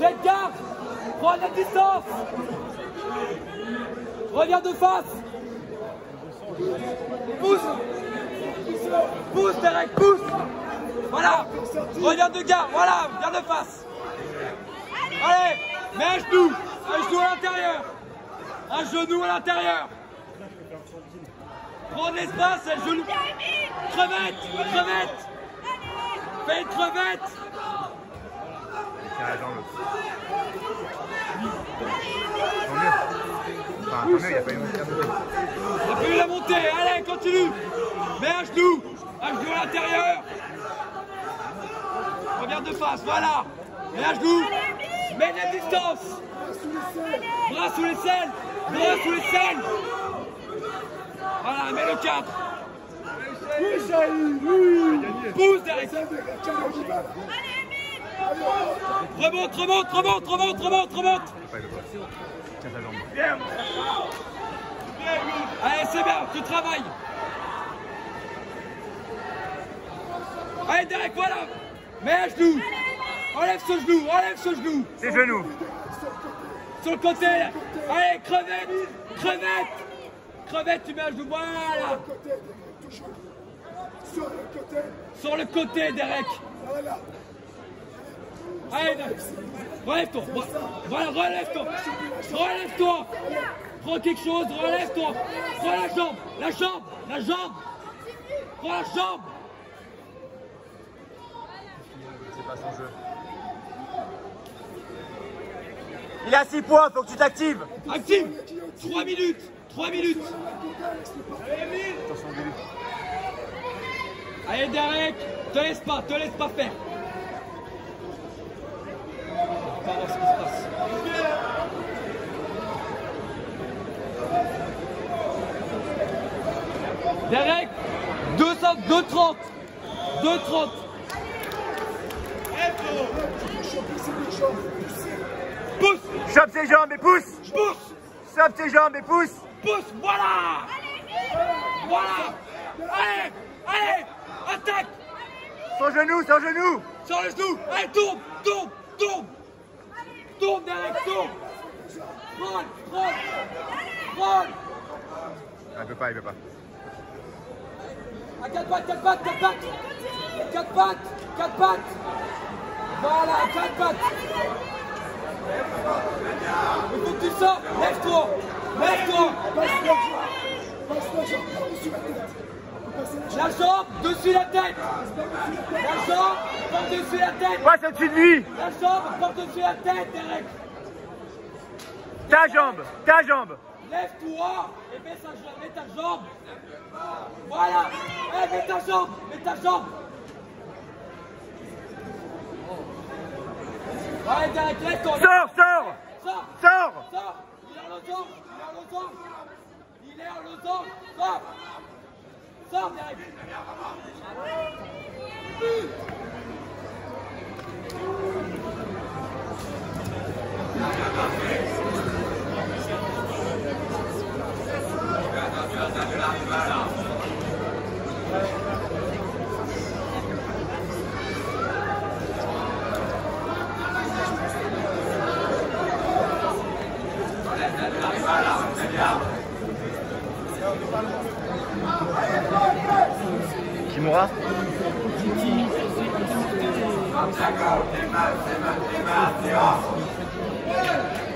Derek, garde. Prends la distance. Reviens de face. Pousse. Pousse, Derek, pousse. Voilà. Reviens de garde. Voilà, viens de face. Allez, mets un genou. Un genou à l'intérieur. Un genou à l'intérieur. Prends de l'espace, et le genou. Crevette, crevette. Fais une crevette. Tiens la jambe. Tant mieux. Enfin, tant mieux, il n'y a pas eu une montée. Il n'y a pas eu la montée. Allez, continue. Mets un genou à l'intérieur. Reviens de face, voilà. Mets un genou. Mets la distance. Bras sous les selles. Bras sous les selles. Voilà, mets le 4. Pousse, Derek. Remonte, remonte, remonte, remonte, remonte, remonte. Tiens ta jambe. Allez, c'est bien, tu travailles. Allez, Derek, voilà. Mets un genou. Enlève ce genou, enlève ce genou. Tes genoux. Sur le côté. Allez, crevette, crevette. Crevette, tu mets un genou, voilà. Sur le côté, Derek. Allez, relève-toi. Voilà, relève-toi. Relève-toi. Prends quelque chose, relève-toi. Prends la jambe, la jambe, la jambe. Prends la jambe. C'est pas son jeu. Il est à 6 points, faut que tu t'actives. Active. 3 minutes. 3 minutes. Attention au début. Allez, Derek, te laisse pas faire. On va voir ce qui se passe. Derek, 2,30. 2,30. Pousse. Chope ses jambes et pousse. Pousse. Chope ses jambes et pousse. Pousse, voilà. Voilà. Allez, allez, attaque. Son genou, son genou. Sur le genou. Allez, tourne, tourne, tourne. Tourne, Derek, tourne. Prends. Ah, il peut pas, il peut pas. À 4 pattes, 4 pattes, 4 pattes. 4 pattes, 4 pattes. Voilà, 4 pattes. Il faut que tu sors. Lève-toi. Lève-toi. La jambe dessus la tête. La jambe porte dessus la tête. Passe au-dessus de lui. La jambe porte dessus la tête, Derek. Ta jambe, ta jambe. Lève-toi et mets ta jambe. Voilà. Eh, mets ta jambe. Mets ta jambe. Allez, Derek, lève-toi. Sors, sors. Sors. Sors. Sors. Il est en losange. Il est en losange. Sors. Sors, Derek. Kimura. Kiki.